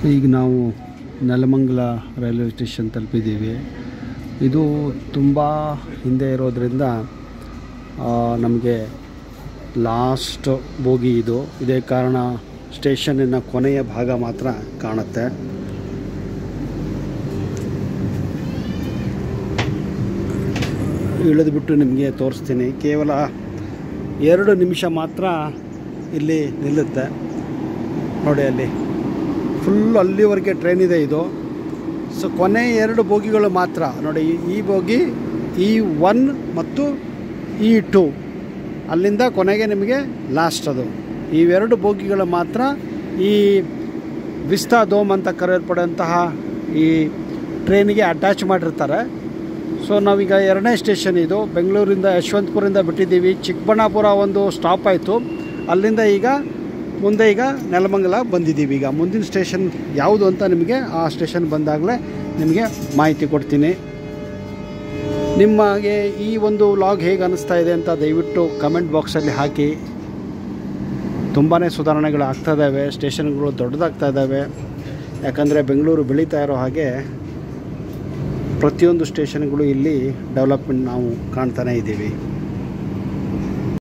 ಈಗ ನಾವು Nelamangala railway station ತಲುಪಿದ್ದೀವಿ. ಇದು ತುಂಬ ಹಿಂದೆ ಇರೋದ್ರಿಂದ ನಮಗೆ ಲಾಸ್ಟ್ ಬೋಗಿ ಇದೇ ಕಾರಣ ಸ್ಟೇಷನ್ನಿನ ಕೊನೆಯ ಭಾಗ ಮಾತ್ರ ಕಾಣುತ್ತೆ. ಇಳಿದುಬಿಟ್ಟು ನಿಮಗೆ ತೋರಿಸ್ತೀನಿ. ಕೇವಲ 2 ನಿಮಿಷ ಮಾತ್ರ ಇಲ್ಲಿ ನಿಲ್ಲುತ್ತೆ ನೋಡಿ. ಅಲ್ಲಿ ಫುಲ್ ಅಲ್ಲಿವರೆಗೆ ಟ್ರೈನ್ ಇದೆ ಇದು. ಸೊ ಕೊನೆ 2 ಬೋಗಿಗಳು ಮಾತ್ರ ನೋಡಿ. ಈ ಬೋಗಿ E1 ಮತ್ತು E2 ಅಲ್ಲಿಂದ ಕೊನೆಗೆ ನಿಮಗೆ ಲಾಸ್ಟ್ ಅದು. ಇವೆರಡು ಬೋಗಿಗಳು ಮಾತ್ರ ಈ ವಿಸ್ತಾ ದೋಮ್ ಅಂತ ಕರೆಯಲ್ಪಡುವಂತಹ ಈ ಟ್ರೈನಿಗೆ ಅಟ್ಯಾಚ್ ಮಾಡಿರ್ತಾರೆ. ಸೊ ನಾವೀಗ 2ನೇ ಸ್ಟೇಷನ್ ಇದು. ಬೆಂಗಳೂರಿಂದ ಯಶವಂತಪುರದಿಂದ ಬಿಟ್ಟಿದ್ದೀವಿ. ಚಿಕ್ಕಬಳ್ಳಾಪುರ ಒಂದು ಸ್ಟಾಪ್ ಆಯಿತು. ಅಲ್ಲಿಂದ ಈಗ ನೆಲಮಂಗಲ ಬಂದಿದ್ದೀವಿ. ಈಗ ಮುಂದಿನ ಸ್ಟೇಷನ್ ಯಾವುದು ಅಂತ ನಿಮಗೆ ಆ ಸ್ಟೇಷನ್ ಬಂದಾಗಲೇ ನಿಮಗೆ ಮಾಹಿತಿ ಕೊಡ್ತೀನಿ. ನಿಮಗೆ ಈ ಒಂದು ವ್ಲಾಗ್ ಹೇಗೆ ಅನ್ನಿಸ್ತಾ ಇದೆ ಅಂತ ದಯವಿಟ್ಟು ಕಮೆಂಟ್ ಬಾಕ್ಸಲ್ಲಿ ಹಾಕಿ. ತುಂಬಾ ಸುಧಾರಣೆಗಳು ಆಗ್ತಾಯಿದ್ದಾವೆ. ಸ್ಟೇಷನ್ಗಳು ದೊಡ್ಡದಾಗ್ತಾ ಇದ್ದಾವೆ. ಯಾಕಂದರೆ ಬೆಂಗಳೂರು ಬೆಳೀತಾ ಇರೋ ಹಾಗೆ ಪ್ರತಿಯೊಂದು ಸ್ಟೇಷನ್ಗಳು ಇಲ್ಲಿ ಡೆವಲಪ್ಮೆಂಟ್ ನಾವು ಕಾಣ್ತಾನೇ ಇದ್ದೀವಿ.